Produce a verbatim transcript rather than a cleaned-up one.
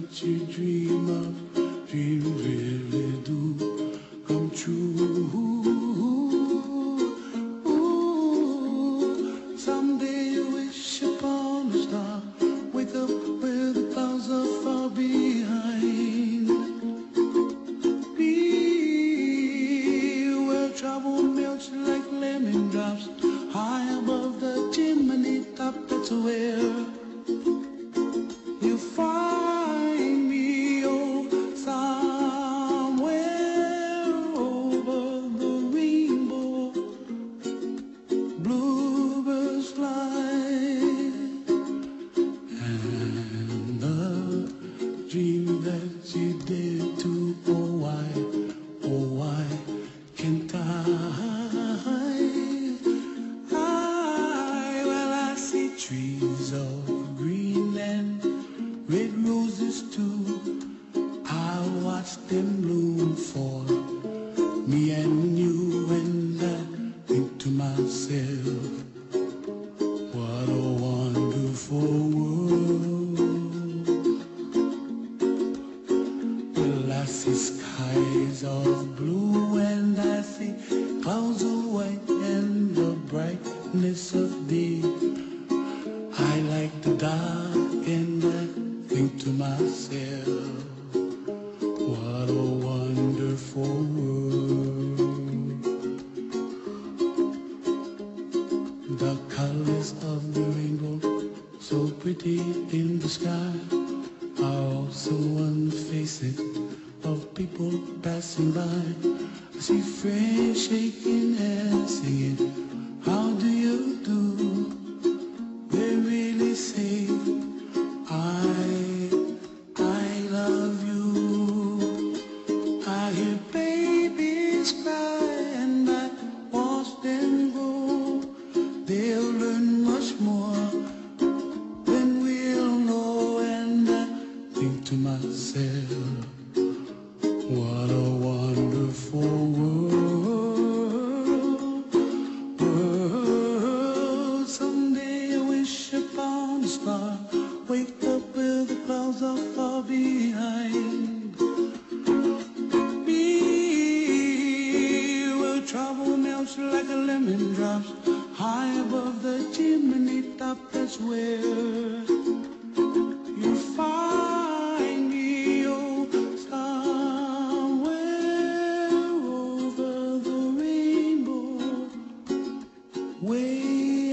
what you dream of, dreams really do come true. Ooh, someday you wish upon a star, wake up where the clouds are far behind. Be where trouble melts like lemon drops, high above the chimney top. That's where you find me, oh, somewhere over the rainbow. Bluebirds fly, and the dream that you did to, oh why, oh why can't I? I, well I see trees of green and red roses too. I watch them bloom for me and you, and I think to myself, what a wonderful world. Well, I see skies of blue and I see clouds of white and the brightness of day. I like the dark and I think to myself, what a wonderful world. The colors of the rainbow, so pretty in the sky, are also on the faces of people passing by. I see friends shaking and singing, how do you do? They really say, I, I love you. I hear babies cry and I watch them grow. They'll learn much more than we'll know, and I think to myself, what a wonderful world, world. Someday I wish upon a star, wake up where the clouds are far behind. Be where trouble melts like a lemon drops, high above the chimney top. That's where you find me, oh, somewhere over the rainbow, way